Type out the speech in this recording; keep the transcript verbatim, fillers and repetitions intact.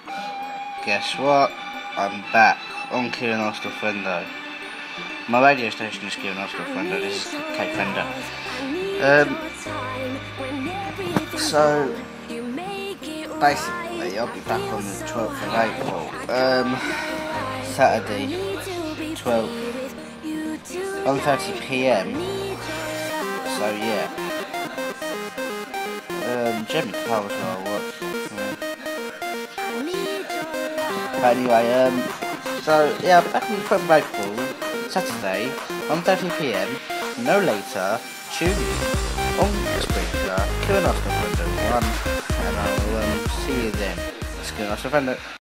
Guess what? I'm back on Q and Oscar Fendo. My radio station is Q and Oscar Fendo. This is Kate Fender. Um, so basically, I'll be back on the twelfth of April. Um, Saturday, twelve, one thirty p m. So yeah. Um, Jimmy Carr as well. What? But anyway, um, so yeah, back on the twelfth of April, Saturday, one thirty p m, no later, tune in on the speaker, Q and Oscar Fendo one, and I'll um, see you then. It's Q and Oscar Fendo.